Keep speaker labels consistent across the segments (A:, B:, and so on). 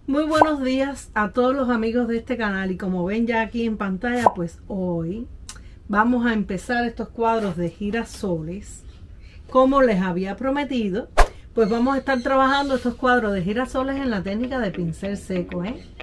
A: Muy buenos días a todos los amigos de este canal, y como ven ya aquí en pantalla, pues hoy vamos a empezar estos cuadros de girasoles. Como les había prometido, pues vamos a estar trabajando estos cuadros de girasoles en la técnica de pincel seco,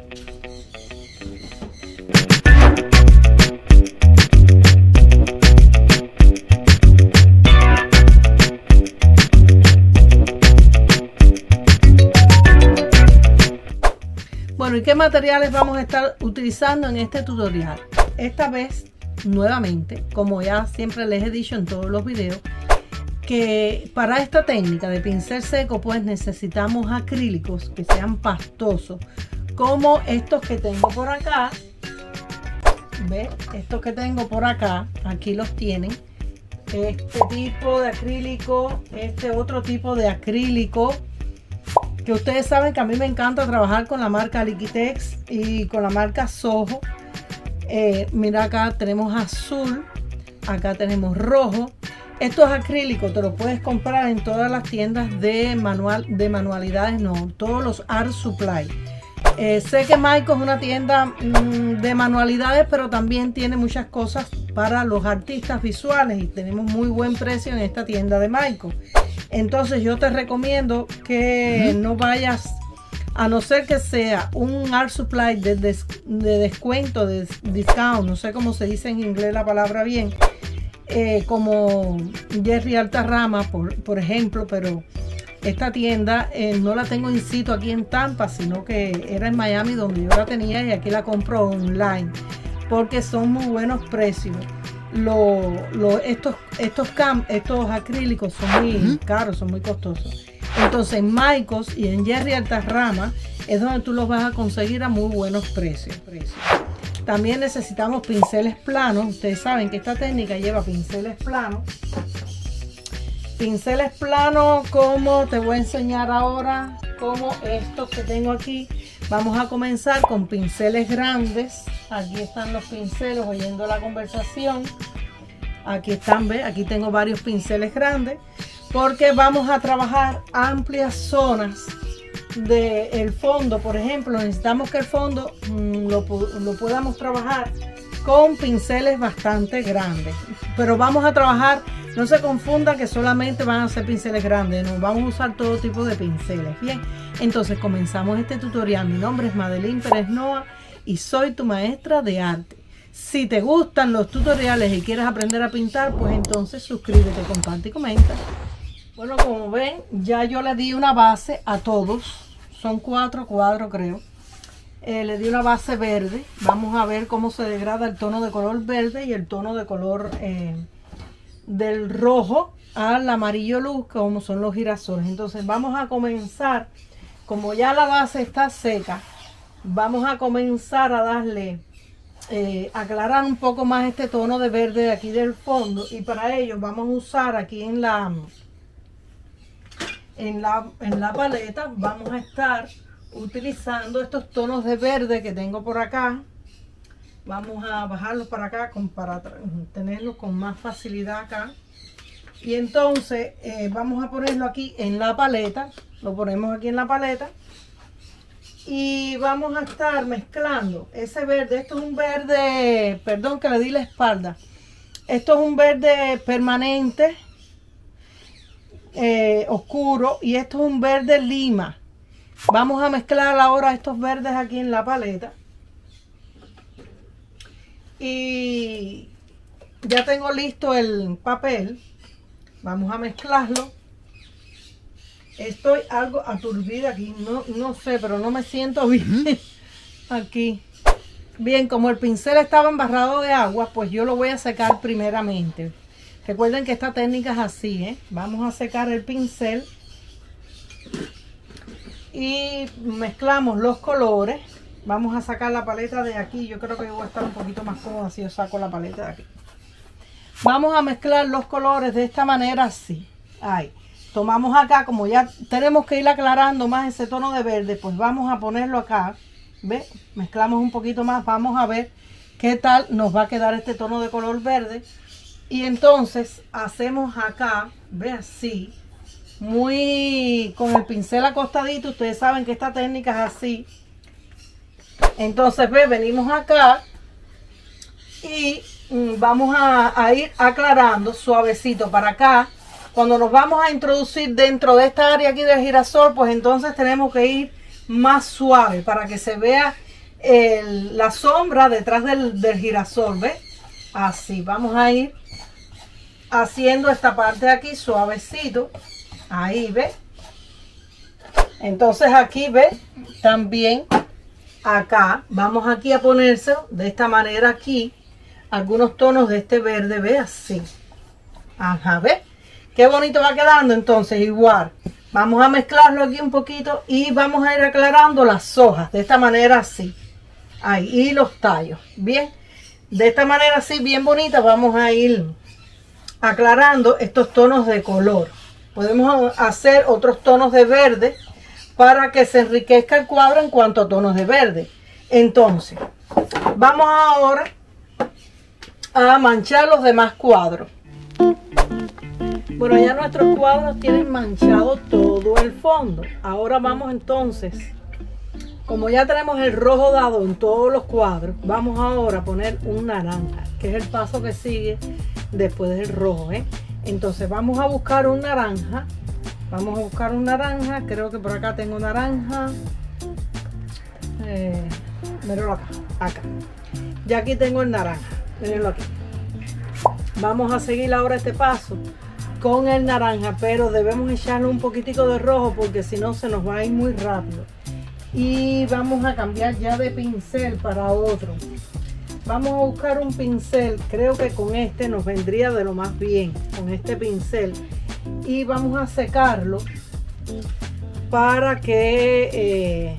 A: Bueno, ¿y qué materiales vamos a estar utilizando en este tutorial? Esta vez, nuevamente, como ya siempre les he dicho en todos los videos, que para esta técnica de pincel seco pues necesitamos acrílicos que sean pastosos, como estos que tengo por acá. ¿Ves? Estos que tengo por acá, aquí los tienen. Este tipo de acrílico, este otro tipo de acrílico, que ustedes saben que a mí me encanta trabajar con la marca Liquitex y con la marca Soho. Mira, acá tenemos azul, acá tenemos rojo. Estos acrílicos te los puedes comprar en todas las tiendas de manualidades, no, todos los Art Supply. Sé que Maiko es una tienda de manualidades, pero también tiene muchas cosas para los artistas visuales y tenemos muy buen precio en esta tienda de Maiko. Entonces yo te recomiendo que no vayas, a no ser que sea un Art Supply de descuento, de discount, no sé cómo se dice en inglés la palabra bien, como Jerry Altarrama, por ejemplo, pero esta tienda no la tengo in situ aquí en Tampa, sino que era en Miami donde yo la tenía, y aquí la compro online porque son muy buenos precios. Estos acrílicos son muy caros, son muy costosos. Entonces en Maikos y en Jerry Altarrama es donde tú los vas a conseguir a muy buenos precios. También necesitamos pinceles planos. Ustedes saben que esta técnica lleva pinceles planos. Pinceles planos como te voy a enseñar ahora, como estos que tengo aquí. Vamos a comenzar con pinceles grandes. Aquí están los pinceles, oyendo la conversación. Aquí están, ¿ves? Aquí tengo varios pinceles grandes, porque vamos a trabajar amplias zonas del fondo. Por ejemplo, necesitamos que el fondo lo podamos trabajar con pinceles bastante grandes. Pero vamos a trabajar, no se confunda que solamente van a ser pinceles grandes, no, vamos a usar todo tipo de pinceles. Bien, entonces comenzamos este tutorial. Mi nombre es Madeline Pérez Noa y soy tu maestra de arte. Si te gustan los tutoriales y quieres aprender a pintar, pues entonces suscríbete, comparte y comenta. Bueno, como ven, ya yo le di una base a todos. Son 4 cuadros, creo. Le di una base verde. Vamos a ver cómo se degrada el tono de color verde y el tono de color del rojo al amarillo luz, como son los girasoles. Entonces vamos a comenzar, como ya la base está seca, vamos a comenzar a darle, aclarar un poco más este tono de verde de aquí del fondo, y para ello vamos a usar aquí en la paleta, vamos a estar utilizando estos tonos de verde que tengo por acá. Vamos a bajarlos para acá para tenerlos con más facilidad acá. Y entonces vamos a ponerlo aquí en la paleta. Lo ponemos aquí en la paleta. Y vamos a estar mezclando ese verde. Esto es un verde, perdón que le di la espalda. Esto es un verde permanente, oscuro. Y esto es un verde lima. Vamos a mezclar ahora estos verdes aquí en la paleta. Y ya tengo listo el papel. Vamos a mezclarlo. Estoy algo aturdida aquí. No sé, pero no me siento bien aquí. Bien, como el pincel estaba embarrado de agua, pues yo lo voy a secar primeramente. Recuerden que esta técnica es así, Vamos a secar el pincel. Y mezclamos los colores. Vamos a sacar la paleta de aquí. Yo creo que voy a estar un poquito más cómoda si yo saco la paleta de aquí. Vamos a mezclar los colores de esta manera, así. Ahí. Tomamos acá, como ya tenemos que ir aclarando más ese tono de verde, pues vamos a ponerlo acá. ¿Ve? Mezclamos un poquito más. Vamos a ver qué tal nos va a quedar este tono de color verde. Y entonces hacemos acá, ve, así. Muy con el pincel acostadito. Ustedes saben que esta técnica es así. Entonces, ve, venimos acá y vamos a ir aclarando suavecito para acá. Cuando nos vamos a introducir dentro de esta área aquí del girasol, pues entonces tenemos que ir más suave para que se vea la sombra detrás del girasol, ¿ves? Así, vamos a ir haciendo esta parte de aquí suavecito. Ahí, ¿ves? Entonces aquí, ¿ves? También acá, vamos aquí a ponerse de esta manera aquí, algunos tonos de este verde, ¿ves? Así. Ajá, ¿ves? Qué bonito va quedando. Entonces igual, vamos a mezclarlo aquí un poquito y vamos a ir aclarando las hojas, de esta manera así. Ahí, y los tallos, bien. De esta manera así, bien bonita, vamos a ir aclarando estos tonos de color. Podemos hacer otros tonos de verde para que se enriquezca el cuadro en cuanto a tonos de verde. Entonces, vamos ahora a manchar los demás cuadros. Bueno, ya nuestros cuadros tienen manchado todo el fondo. Ahora vamos entonces, como ya tenemos el rojo dado en todos los cuadros, vamos ahora a poner un naranja, que es el paso que sigue después del rojo, ¿eh? Entonces vamos a buscar un naranja. Vamos a buscar un naranja. Creo que por acá tengo naranja. Mírenlo acá. Acá. Ya aquí tengo el naranja. Mírenlo aquí. Vamos a seguir ahora este paso con el naranja, pero debemos echarle un poquitico de rojo porque si no se nos va a ir muy rápido. Y vamos a cambiar ya de pincel para otro. Vamos a buscar un pincel, creo que con este nos vendría de lo más bien, con este pincel. Y vamos a secarlo para que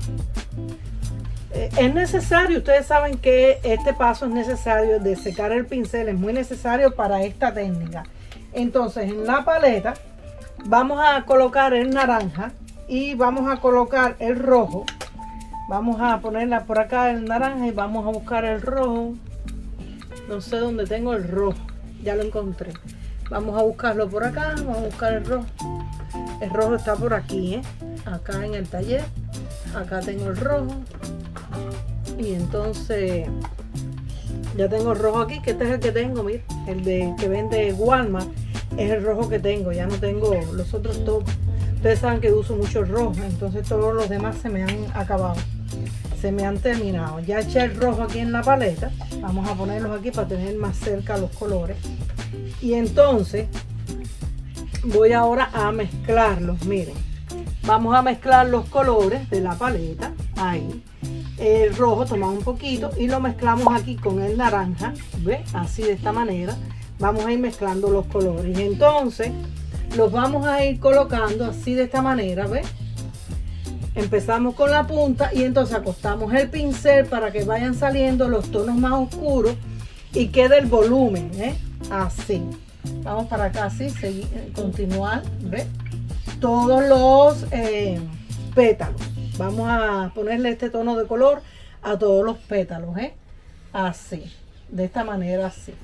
A: es necesario, ustedes saben que este paso es necesario de secar el pincel, es muy necesario para esta técnica. Entonces en la paleta vamos a colocar el naranja y vamos a colocar el rojo. Vamos a ponerla por acá el naranja y vamos a buscar el rojo. No sé dónde tengo el rojo, ya lo encontré. Vamos a buscarlo por acá, vamos a buscar el rojo. El rojo está por aquí, acá en el taller. Acá tengo el rojo. Y entonces ya tengo el rojo aquí, que este es el que tengo, mira, que vende Walmart. Es el rojo que tengo, ya no tengo los otros todos. Ustedes saben que uso mucho el rojo, entonces todos los demás se me han acabado, se me han terminado. Ya eché el rojo aquí en la paleta, vamos a ponerlos aquí para tener más cerca los colores. Y entonces voy ahora a mezclarlos, miren. Vamos a mezclar los colores de la paleta, ahí. El rojo tomamos un poquito y lo mezclamos aquí con el naranja, ¿ves? Así de esta manera. Vamos a ir mezclando los colores y entonces los vamos a ir colocando así de esta manera, ¿ves? Empezamos con la punta y entonces acostamos el pincel para que vayan saliendo los tonos más oscuros y quede el volumen, ¿eh? Así. Vamos para acá, así, seguir, continuar, ¿ves? Todos los pétalos. Vamos a ponerle este tono de color a todos los pétalos, ¿eh? Así, de esta manera, así.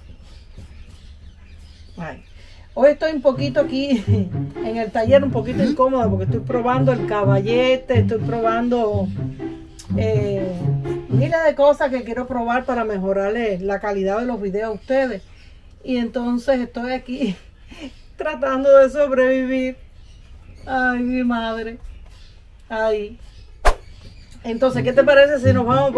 A: Ay. Hoy estoy un poquito aquí en el taller, un poquito incómoda porque estoy probando el caballete, estoy probando miles de cosas que quiero probar para mejorarle la calidad de los videos a ustedes. Y entonces estoy aquí tratando de sobrevivir. Ay, mi madre. Ahí. Entonces, ¿qué te parece si nos vamos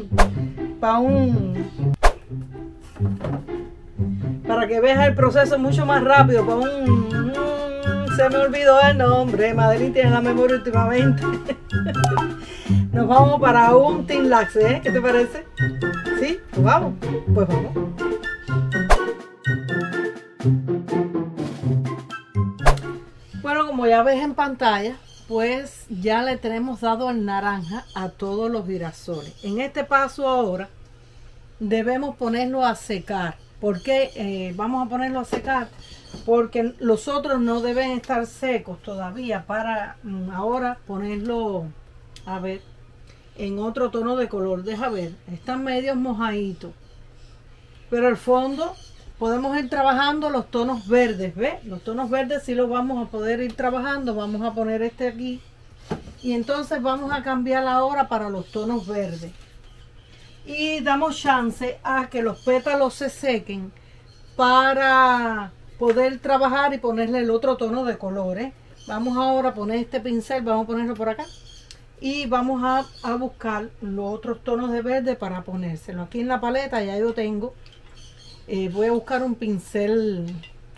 A: para que veas el proceso mucho más rápido? Se me olvidó el nombre. Madeline tiene la memoria últimamente. Nos vamos para un Tinlax, ¿eh? ¿Qué te parece? ¿Sí? ¿Pues vamos? Pues vamos. Bueno, como ya ves en pantalla, pues ya le tenemos dado el naranja a todos los girasoles. En este paso ahora debemos ponerlo a secar. ¿Por qué vamos a ponerlo a secar? Porque los otros no deben estar secos todavía para ahora ponerlo, a ver, en otro tono de color. Deja ver, están medios mojaditos. Pero al fondo podemos ir trabajando los tonos verdes, ¿ves? Los tonos verdes sí los vamos a poder ir trabajando. Vamos a poner este aquí. Y entonces vamos a cambiar ahora para los tonos verdes. y damos chance a que los pétalos se sequen para poder trabajar y ponerle el otro tono de colores. Vamos ahora a poner este pincel, vamos a ponerlo por acá y vamos a buscar los otros tonos de verde para ponérselo. Aquí en la paleta ya yo tengo, voy a buscar un pincel,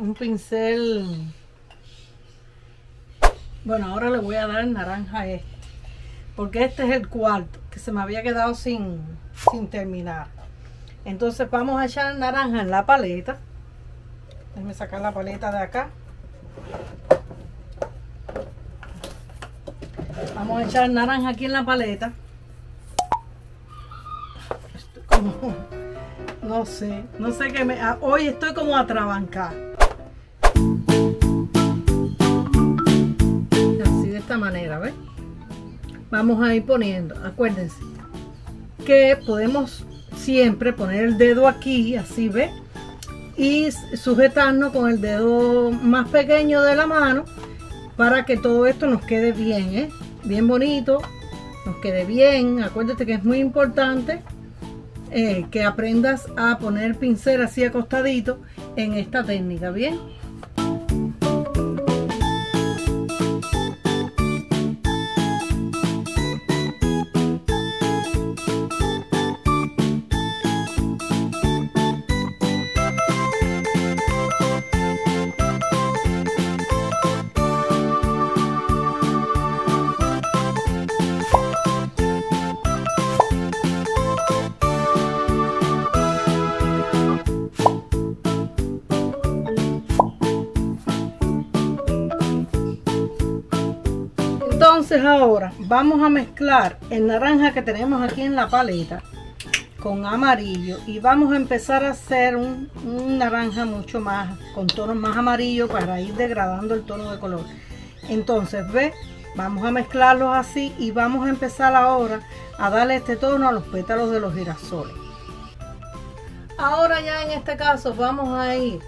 A: bueno, ahora le voy a dar el naranja a este, porque este es el cuarto que se me había quedado sin terminar. Entonces vamos a echar el naranja en la paleta. Déjenme sacar la paleta de acá. Vamos a echar el naranja aquí en la paleta. Estoy como, no sé qué hoy estoy como atrabancada. Así de esta manera, ¿ves? Vamos a ir poniendo, acuérdense que podemos siempre poner el dedo aquí, así, ¿ves? Y sujetarnos con el dedo más pequeño de la mano para que todo esto nos quede bien, ¿eh? Bien bonito, nos quede bien. Acuérdate que es muy importante que aprendas a poner el pincel así acostadito en esta técnica, ¿bien? Entonces ahora vamos a mezclar el naranja que tenemos aquí en la paleta con amarillo y vamos a empezar a hacer un naranja mucho más, con tonos más amarillos para ir degradando el tono de color. Entonces, ve, vamos a mezclarlos así y vamos a empezar ahora a darle este tono a los pétalos de los girasoles. Ahora ya en este caso vamos a ir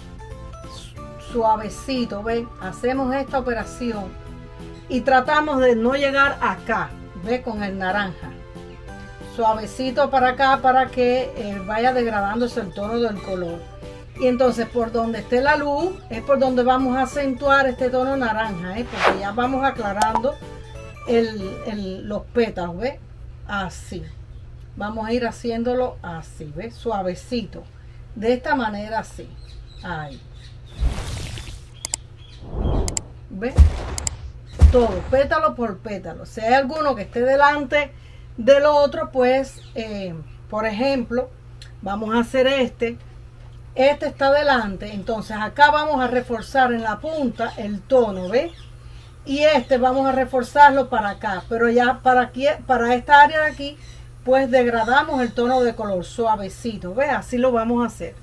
A: suavecito, ¿ven? Hacemos esta operación y tratamos de no llegar acá, ¿ves? Con el naranja. Suavecito para acá para que vaya degradándose el tono del color. Y entonces por donde esté la luz es por donde vamos a acentuar este tono naranja, porque ya vamos aclarando los pétalos, ¿ves? Así. Vamos a ir haciéndolo así, ¿ves? Suavecito. De esta manera así. Ahí. ¿Ves? Todo, pétalo por pétalo. Si hay alguno que esté delante del otro, pues, por ejemplo, vamos a hacer este está delante, entonces acá vamos a reforzar en la punta el tono, ¿ves? Y este vamos a reforzarlo para acá, pero ya para aquí, para esta área de aquí, pues degradamos el tono de color suavecito, ¿ves? Así lo vamos a hacer.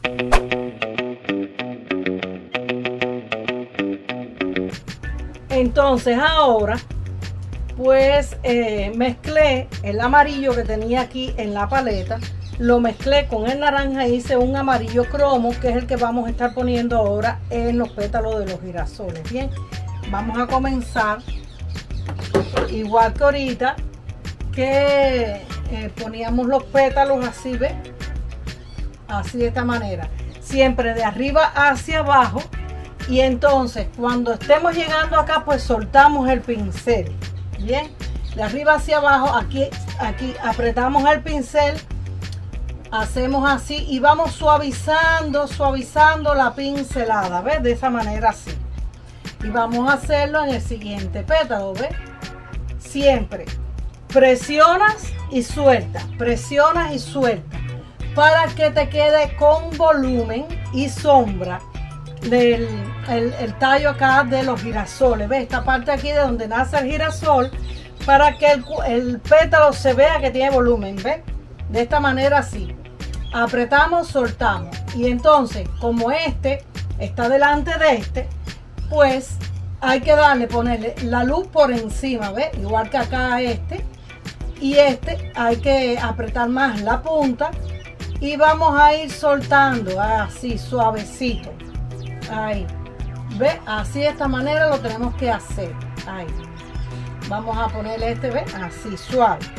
A: Entonces ahora pues mezclé el amarillo que tenía aquí en la paleta, lo mezclé con el naranja e hice un amarillo cromo, que es el que vamos a estar poniendo ahora en los pétalos de los girasoles. Bien, vamos a comenzar igual que ahorita que poníamos los pétalos así, ¿ves? Así de esta manera, siempre de arriba hacia abajo. Y entonces cuando estemos llegando acá, pues soltamos el pincel, bien, de arriba hacia abajo. Aquí apretamos el pincel, hacemos así y vamos suavizando la pincelada, ¿ves? De esa manera así. Y vamos a hacerlo en el siguiente pétalo, ¿ves? Siempre presionas y sueltas para que te quede con volumen y sombra el tallo acá de los girasoles. ¿Ves? Esta parte aquí de donde nace el girasol, para que el pétalo se vea que tiene volumen, ¿ves? De esta manera así. Apretamos, soltamos. Y entonces, como este está delante de este, pues hay que ponerle la luz por encima, ¿ves? Igual que acá este. Y este hay que apretar más la punta. Y vamos a ir soltando así, suavecito. Ahí. ¿Ves? Así de esta manera lo tenemos que hacer. Ahí. Vamos a ponerle este, ¿ves? Así, suave.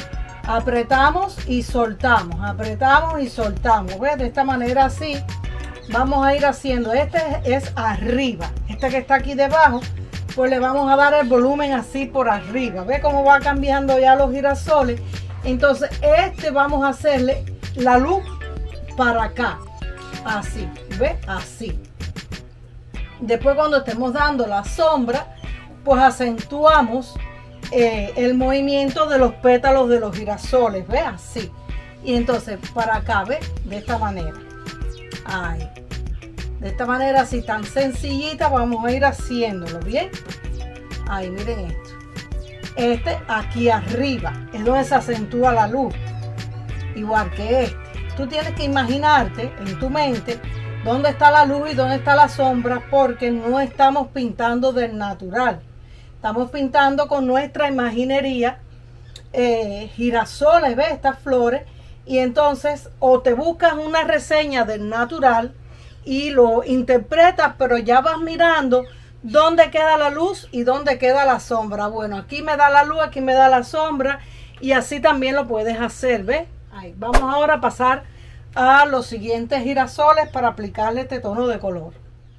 A: apretamos y soltamos, apretamos y soltamos. ¿Ves? De esta manera así vamos a ir haciendo. Este es arriba, este que está aquí debajo, pues le vamos a dar el volumen así por arriba. ¿Ves cómo va cambiando ya los girasoles? Entonces este vamos a hacerle la luz para acá, así, ¿ves? Así. Después cuando estemos dando la sombra, pues acentuamos el movimiento de los pétalos de los girasoles, ¿ves? Así. Y entonces para acá, ¿ves? De esta manera. Ahí. De esta manera así tan sencillita vamos a ir haciéndolo, ¿bien? Ahí, miren esto. Este aquí arriba es donde se acentúa la luz, igual que este. Tú tienes que imaginarte en tu mente dónde está la luz y dónde está la sombra, porque no estamos pintando del natural. Estamos pintando con nuestra imaginería girasoles, ¿ves? Estas flores. Y entonces o te buscas una reseña del natural y lo interpretas, pero ya vas mirando dónde queda la luz y dónde queda la sombra. Bueno, aquí me da la luz, aquí me da la sombra, y así también lo puedes hacer, ¿ves? Ahí. Vamos ahora a pasar a los siguientes girasoles para aplicarle este tono de color.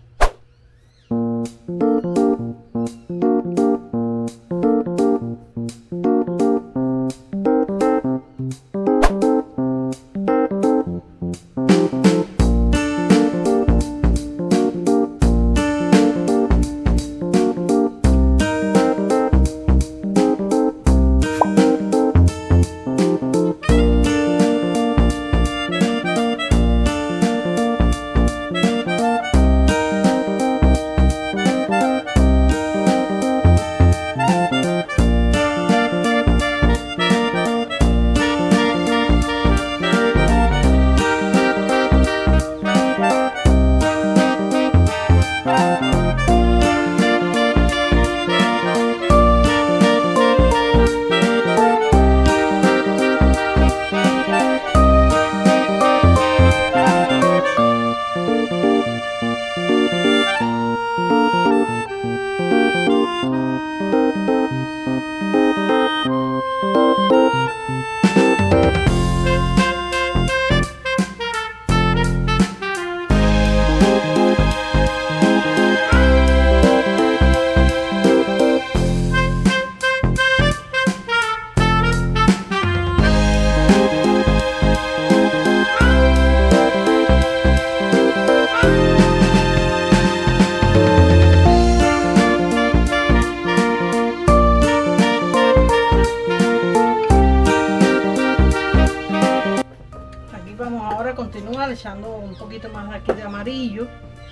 A: Continuar echando un poquito más aquí de amarillo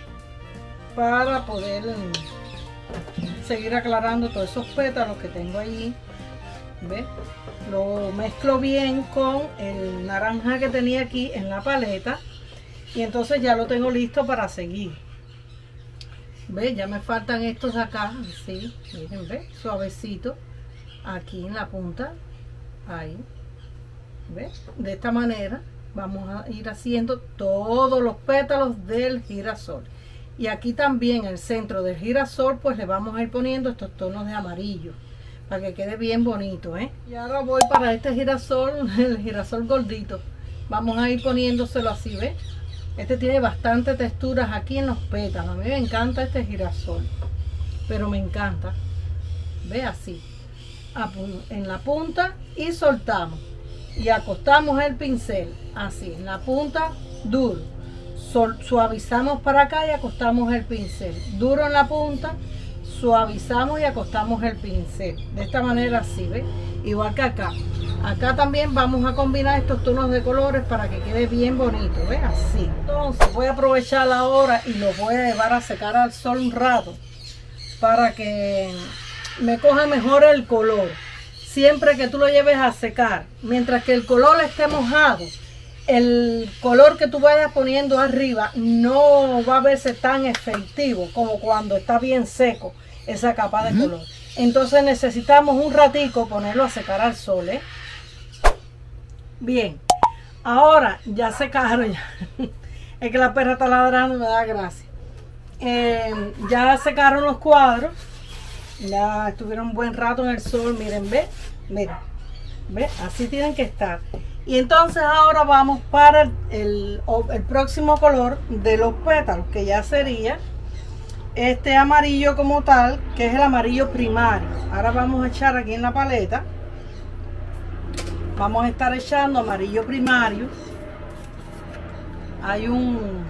A: para poder seguir aclarando todos esos pétalos que tengo ahí. ¿Ves? Lo mezclo bien con el naranja que tenía aquí en la paleta y entonces ya lo tengo listo para seguir. ¿Ves? Ya me faltan estos de acá, así, miren, ¿ves? Suavecito aquí en la punta, ahí, ¿ves? De esta manera vamos a ir haciendo todos los pétalos del girasol. Y aquí también el centro del girasol, pues le vamos a ir poniendo estos tonos de amarillo para que quede bien bonito, ¿eh? Y ahora voy para este girasol, el girasol gordito. Vamos a ir poniéndoselo así, ¿ves? Este tiene bastante texturas aquí en los pétalos. A mí me encanta este girasol, pero me encanta. ¿Ve? Así, en la punta, y soltamos. Y acostamos el pincel así en la punta, duro, suavizamos para acá y acostamos el pincel duro en la punta, suavizamos y acostamos el pincel de esta manera, así, ¿ves? Igual que acá. Acá también vamos a combinar estos tonos de colores para que quede bien bonito, ¿ves? Así. Entonces voy a aprovechar ahora y lo voy a llevar a secar al sol un rato para que me coja mejor el color. Siempre que tú lo lleves a secar, mientras que el color esté mojado, el color que tú vayas poniendo arriba no va a verse tan efectivo como cuando está bien seco esa capa de color. Entonces necesitamos un ratico ponerlo a secar al sol, ¿eh? Bien, ahora ya secaron, ya. Es que la perra está ladrando y me da gracia. Ya secaron los cuadros. Ya estuvieron un buen rato en el sol, miren, ve, miren. ¿Ves? Así tienen que estar. Y entonces ahora vamos para el próximo color de los pétalos, que ya sería este amarillo como tal, que es el amarillo primario. Ahora vamos a echar aquí en la paleta, vamos a estar echando amarillo primario. Hay un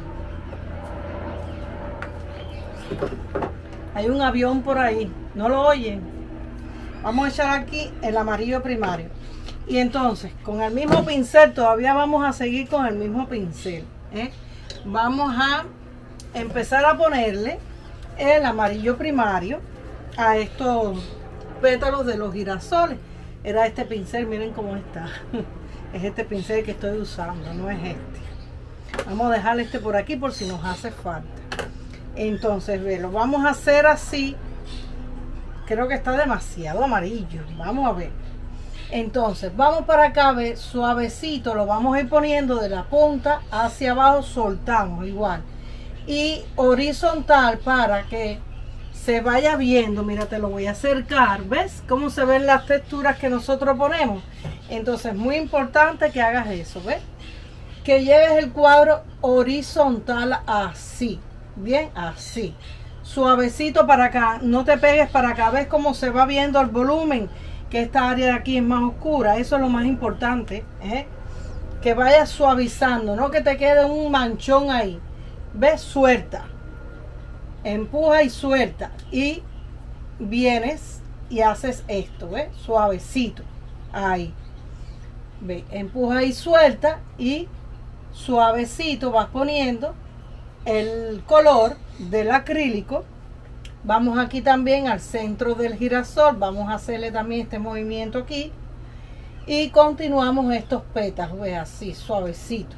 A: avión por ahí, ¿no lo oyen? Vamos a echar aquí el amarillo primario. Y entonces con el mismo pincel, todavía vamos a seguir con el mismo pincel, ¿eh? Vamos a empezar a ponerle el amarillo primario a estos pétalos de los girasoles. Era este pincel, miren cómo está. Es este pincel que estoy usando, no es este. Vamos a dejar este por aquí por si nos hace falta. Entonces, ve, lo vamos a hacer así. Creo que está demasiado amarillo. Vamos a ver. Entonces, vamos para acá, ve, suavecito. Lo vamos a ir poniendo de la punta hacia abajo. Soltamos igual. Y horizontal para que se vaya viendo. Mira, te lo voy a acercar. ¿Ves cómo se ven las texturas que nosotros ponemos? Entonces, muy importante que hagas eso, ¿ves? Que lleves el cuadro horizontal así. Bien, así. Suavecito para acá. No te pegues para acá. ¿Ves cómo se va viendo el volumen? Que esta área de aquí es más oscura. Eso es lo más importante, ¿eh? Que vayas suavizando. No que te quede un manchón ahí. ¿Ves? Suelta. Empuja y suelta. Y vienes y haces esto, ¿ves? Suavecito. Ahí. ¿Ves? Empuja y suelta. Y suavecito vas poniendo el color del acrílico. Vamos aquí también al centro del girasol. Vamos a hacerle también este movimiento aquí. Y continuamos estos pétalos, ¿ves? Así, suavecito.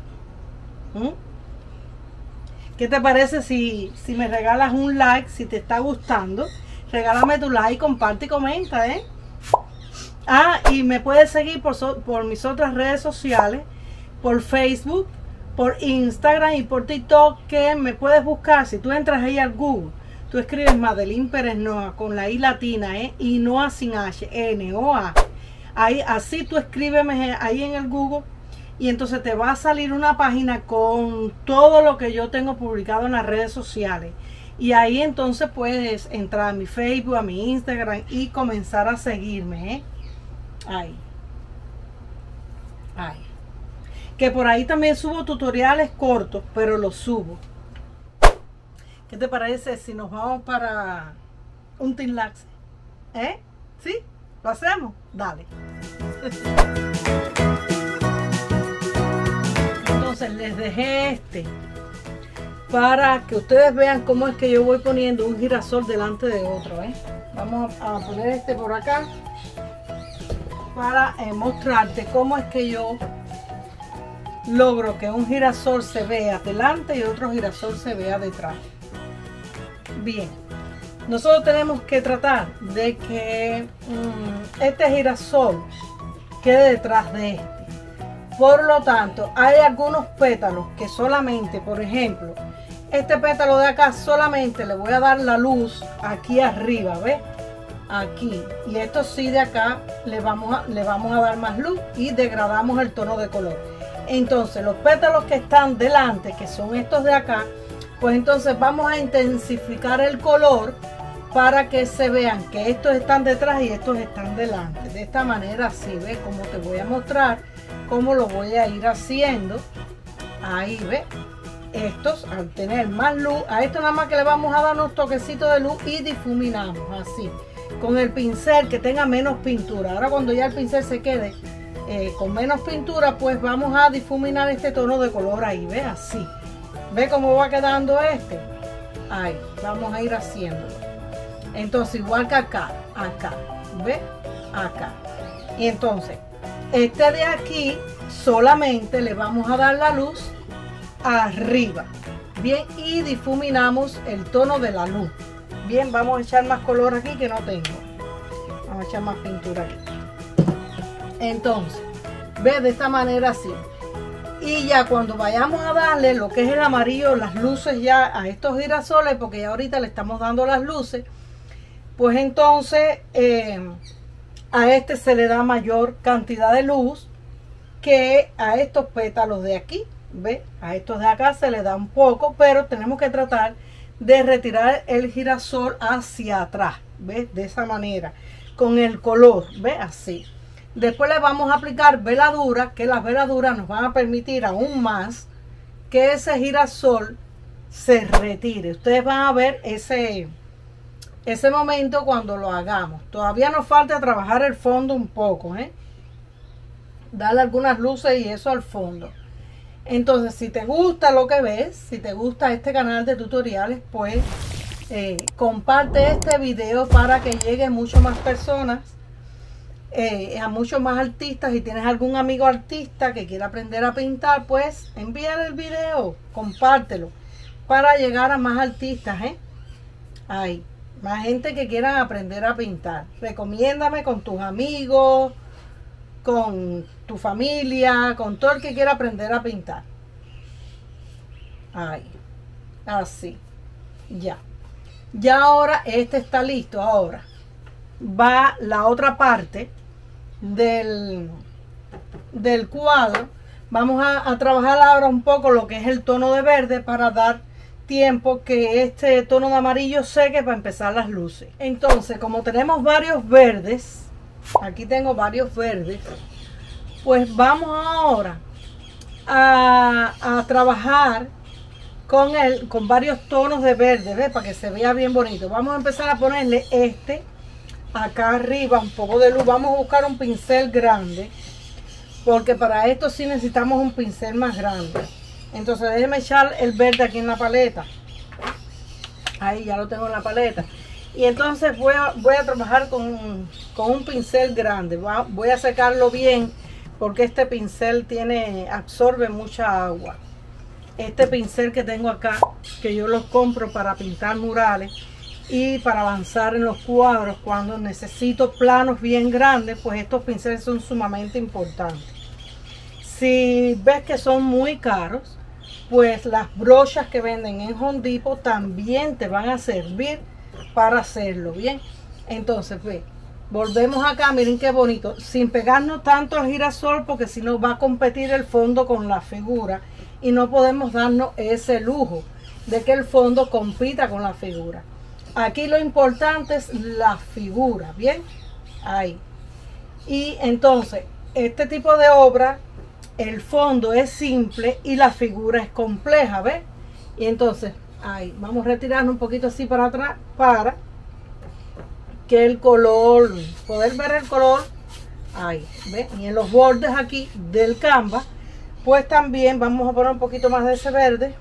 A: ¿Qué te parece si me regalas un like? Si te está gustando, regálame tu like, comparte y comenta, ¿eh? Ah, y me puedes seguir por mis otras redes sociales, por Facebook, por Instagram y por TikTok, que me puedes buscar. Si tú entras ahí al Google, tú escribes Madeline Pérez Noa con la I latina, y Noa sin H, N-O-A. Ahí, así tú escríbeme ahí en el Google y entonces te va a salir una página con todo lo que yo tengo publicado en las redes sociales. Y ahí entonces puedes entrar a mi Facebook, a mi Instagram y comenzar a seguirme, ¿eh? Ahí. Ahí. Que por ahí también subo tutoriales cortos, pero los subo. ¿Qué te parece si nos vamos para un tinlaxe? ¿Eh? ¿Sí? ¿Lo hacemos? Dale. Entonces les dejé este para que ustedes vean cómo es que yo voy poniendo un girasol delante de otro, ¿eh? Vamos a poner este por acá para mostrarte cómo es que yo logro que un girasol se vea delante y otro girasol se vea detrás. Bien, nosotros tenemos que tratar de que este girasol quede detrás de este. Por lo tanto, hay algunos pétalos que solamente, por ejemplo, este pétalo de acá solamente le voy a dar la luz aquí arriba, ¿ves? Aquí. Y esto sí de acá le vamos a dar más luz y degradamos el tono de color. Entonces, los pétalos que están delante, que son estos de acá, pues entonces vamos a intensificar el color para que se vean que estos están detrás y estos están delante. De esta manera así, ¿ves? Como te voy a mostrar cómo lo voy a ir haciendo. Ahí, ¿ves? Estos, al tener más luz, a esto nada más que le vamos a dar unos toquecitos de luz y difuminamos así. Con el pincel que tenga menos pintura. Ahora cuando ya el pincel se quede con menos pintura, pues vamos a difuminar este tono de color ahí, ¿ves? Así. ¿Ve cómo va quedando este? Ahí, vamos a ir haciéndolo. Entonces, igual que acá, ¿ve? Acá. Y entonces, este de aquí solamente le vamos a dar la luz arriba. Bien, y difuminamos el tono de la luz. Bien, vamos a echar más color aquí que no tengo. Vamos a echar más pintura aquí. Entonces, ve de esta manera así. Y ya cuando vayamos a darle lo que es el amarillo, las luces ya a estos girasoles, porque ya ahorita le estamos dando las luces, pues entonces a este se le da mayor cantidad de luz que a estos pétalos de aquí. ¿Ve? A estos de acá se le da un poco, pero tenemos que tratar de retirar el girasol hacia atrás. ¿Ve? De esa manera, con el color. ¿Ve? Así. Después le vamos a aplicar veladura, que las veladuras nos van a permitir aún más que ese girasol se retire. Ustedes van a ver ese momento cuando lo hagamos. Todavía nos falta trabajar el fondo un poco, darle algunas luces y eso al fondo. Entonces, si te gusta lo que ves, si te gusta este canal de tutoriales, pues comparte este video para que llegue mucho más personas, a muchos más artistas. Si tienes algún amigo artista que quiera aprender a pintar, pues envíale el video, compártelo para llegar a más artistas, hay más gente que quieran aprender a pintar. Recomiéndame con tus amigos, con tu familia, con todo el que quiera aprender a pintar. Ahí, así, ya ahora este está listo. Ahora va la otra parte del cuadro. Vamos a trabajar ahora un poco lo que es el tono de verde para dar tiempo que este tono de amarillo seque para empezar las luces. Entonces, como tenemos varios verdes, aquí tengo varios verdes, pues vamos ahora a trabajar con varios tonos de verde, ¿ves? Para que se vea bien bonito. Vamos a empezar a ponerle acá arriba un poco de luz. Vamos a buscar un pincel grande, porque para esto sí necesitamos un pincel más grande. Entonces déjenme echar el verde aquí en la paleta. Ahí ya lo tengo en la paleta. Y entonces voy a trabajar con un pincel grande. Voy a secarlo bien, porque este pincel absorbe mucha agua. Este pincel que tengo acá, que yo los compro para pintar murales y para avanzar en los cuadros cuando necesito planos bien grandes, pues estos pinceles son sumamente importantes. Si ves que son muy caros, pues las brochas que venden en Home Depot también te van a servir para hacerlo bien. Entonces, ve, volvemos acá, miren qué bonito, sin pegarnos tanto al girasol, porque si no va a competir el fondo con la figura y no podemos darnos ese lujo de que el fondo compita con la figura. Aquí lo importante es la figura, bien, ahí. Y entonces este tipo de obra, el fondo es simple y la figura es compleja, ¿ves? Y entonces ahí vamos a retirarnos un poquito así para atrás para que el color, poder ver el color ahí, ¿ves? Y en los bordes aquí del canvas, pues también vamos a poner un poquito más de ese verde.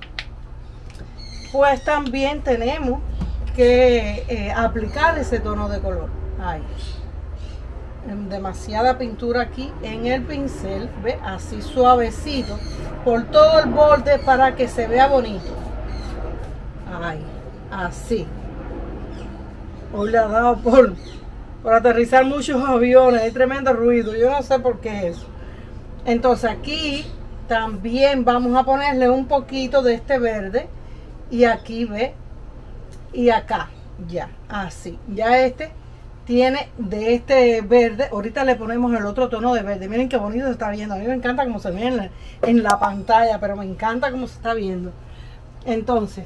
A: Pues también tenemos que aplicar ese tono de color ahí. Demasiada pintura aquí en el pincel, ¿ve? Así suavecito por todo el borde para que se vea bonito. Ahí, así. Hoy le ha dado por aterrizar muchos aviones, hay tremendo ruido, yo no sé por qué es eso. Entonces aquí también vamos a ponerle un poquito de este verde, y aquí, ve, y acá, ya, así, ya este tiene de este verde. Ahorita le ponemos el otro tono de verde. Miren qué bonito se está viendo. A mí me encanta cómo se ve en la pantalla, pero me encanta cómo se está viendo. Entonces,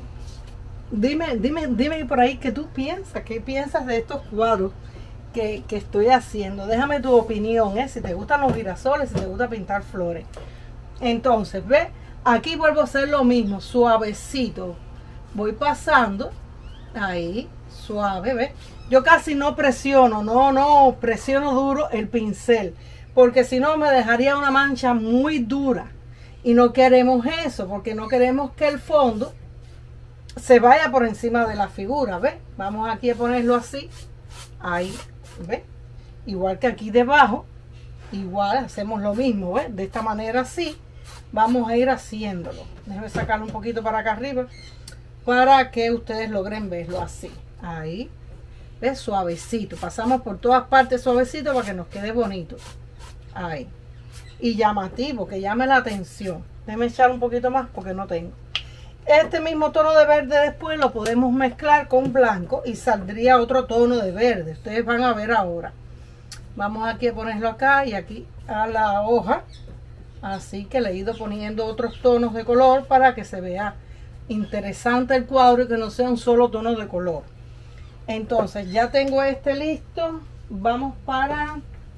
A: dime por ahí qué tú piensas, qué piensas de estos cuadros que estoy haciendo. Déjame tu opinión, si te gustan los girasoles, si te gusta pintar flores. Entonces, ve, aquí vuelvo a hacer lo mismo, suavecito. Voy pasando, ahí, suave, ve. Yo casi no presiono, no presiono duro el pincel, porque si no me dejaría una mancha muy dura. Y no queremos eso, porque no queremos que el fondo se vaya por encima de la figura, ¿ves? Vamos aquí a ponerlo así, ahí, ¿ves? Igual que aquí debajo, igual hacemos lo mismo, ¿ves? De esta manera así, vamos a ir haciéndolo. Déjenme sacarlo un poquito para acá arriba, para que ustedes logren verlo así, ahí, ¿ves? Suavecito, pasamos por todas partes suavecito para que nos quede bonito, ahí. Y llamativo, que llame la atención. Déjenme echar un poquito más porque no tengo. Este mismo tono de verde después lo podemos mezclar con blanco y saldría otro tono de verde. Ustedes van a ver ahora. Vamos aquí a ponerlo acá y aquí a la hoja. Así que le he ido poniendo otros tonos de color para que se vea interesante el cuadro y que no sea un solo tono de color. Entonces ya tengo este listo. Vamos para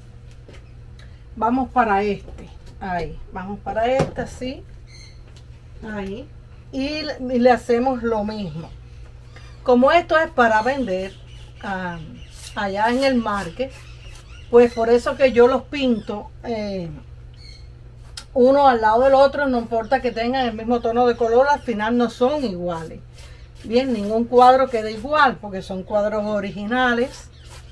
A: este. Ahí, vamos para este así. Ahí. Y le hacemos lo mismo. Como esto es para vender allá en el market, pues por eso que yo los pinto uno al lado del otro, no importa que tengan el mismo tono de color, al final no son iguales. Bien, ningún cuadro queda igual porque son cuadros originales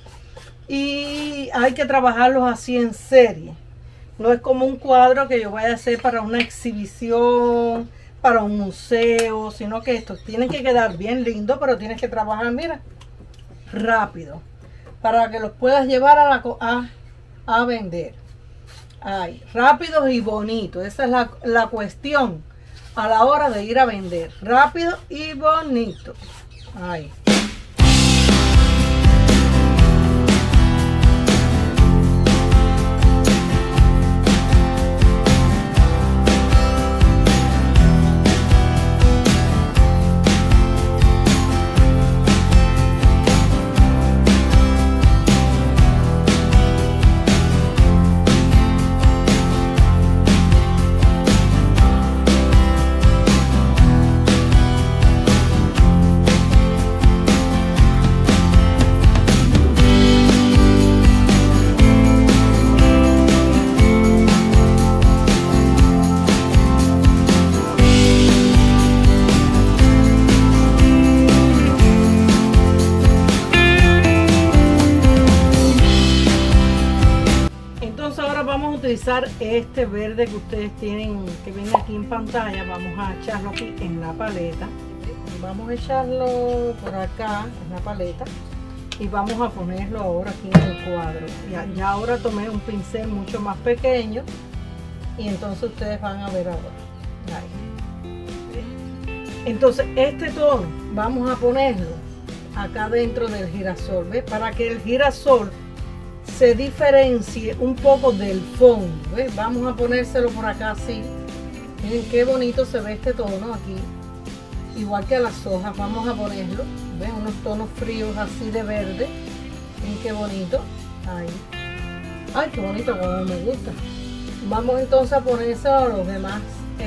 A: y hay que trabajarlos así en serie. No es como un cuadro que yo vaya a hacer para una exhibición, para un museo, sino que estos tienen que quedar bien lindos, pero tienes que trabajar, mira, rápido, para que los puedas llevar a vender. Ay, rápidos y bonitos, esa es la cuestión a la hora de ir a vender, rápido y bonito. Ay. Utilizar este verde que ustedes tienen, que ven aquí en pantalla. Vamos a echarlo aquí en la paleta, vamos a echarlo por acá en la paleta y vamos a ponerlo ahora aquí en el cuadro. Ya ahora tomé un pincel mucho más pequeño y entonces ustedes van a ver ahora. Ahí. Entonces este tono vamos a ponerlo acá dentro del girasol, ¿ves? Para que el girasol se diferencie un poco del fondo, ¿ves? Vamos a ponérselo por acá así. Miren qué bonito se ve este tono aquí, igual que a las hojas. Vamos a ponerlo, ¿ves? Unos tonos fríos así de verde. Miren qué bonito. Ahí. Ay, qué bonito, como me gusta. Vamos entonces a ponerse a los demás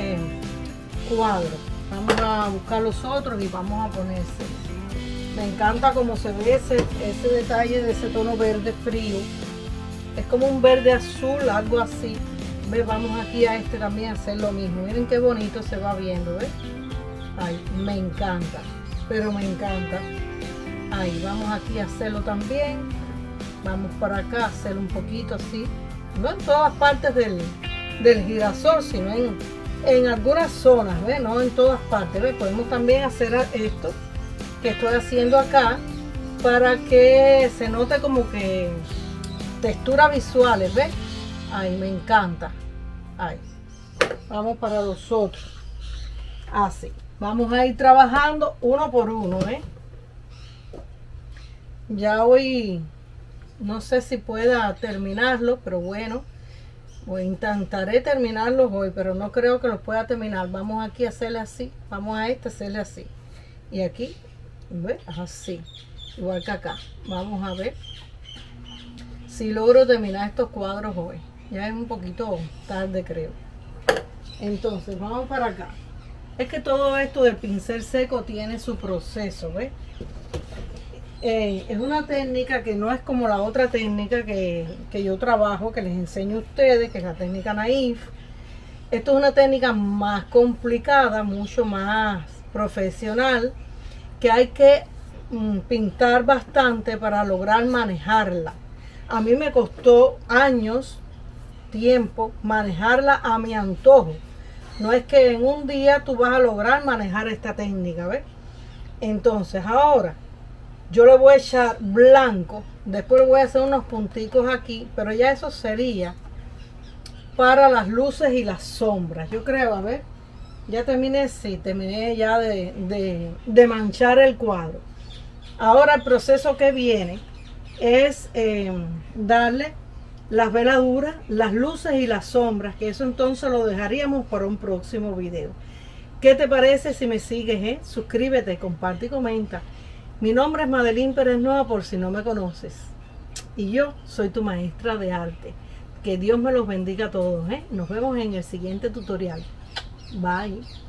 A: cuadros. Vamos a buscar los otros y vamos a ponerse. Me encanta cómo se ve ese detalle de ese tono verde frío. Es como un verde azul, algo así. ¿Ves? Vamos aquí a este también a hacer lo mismo. Miren qué bonito se va viendo, ¿ves? Ay, me encanta, pero me encanta. Ahí, vamos aquí a hacerlo también. Vamos para acá a hacerlo un poquito así. No en todas partes del girasol, sino en algunas zonas, ¿ves? No en todas partes, ¿ves? Podemos también hacer esto que estoy haciendo acá para que se note como que texturas visuales, ¿ves? Ay, me encanta. Ahí. Vamos para los otros. Así. Vamos a ir trabajando uno por uno, ¿eh? Ya hoy no sé si pueda terminarlo, pero bueno, intentaré terminarlos hoy, pero no creo que los pueda terminar. Vamos aquí a hacerle así. Vamos a hacerle así. Y aquí, ¿ves? Así. Igual que acá. Vamos a ver si logro terminar estos cuadros hoy. Ya es un poquito tarde, creo. Entonces, vamos para acá. Es que todo esto del pincel seco tiene su proceso, ¿ves? Es una técnica que no es como la otra técnica que yo trabajo, que les enseño a ustedes, que es la técnica Naif. Esto es una técnica más complicada, mucho más profesional, que hay que pintar bastante para lograr manejarla. A mí me costó años, tiempo, manejarla a mi antojo. No es que en un día tú vas a lograr manejar esta técnica, ¿ves? Entonces ahora yo le voy a echar blanco, después le voy a hacer unos punticos aquí, pero ya eso sería para las luces y las sombras. Yo creo, a ver, ya terminé, sí, terminé ya de manchar el cuadro. Ahora el proceso que viene es darle las veladuras, las luces y las sombras, que eso entonces lo dejaríamos para un próximo video. ¿Qué te parece si me sigues? Suscríbete, comparte y comenta. Mi nombre es Madeline Pérez Nueva, por si no me conoces. Y yo soy tu maestra de arte. Que Dios me los bendiga a todos. Nos vemos en el siguiente tutorial. Bye.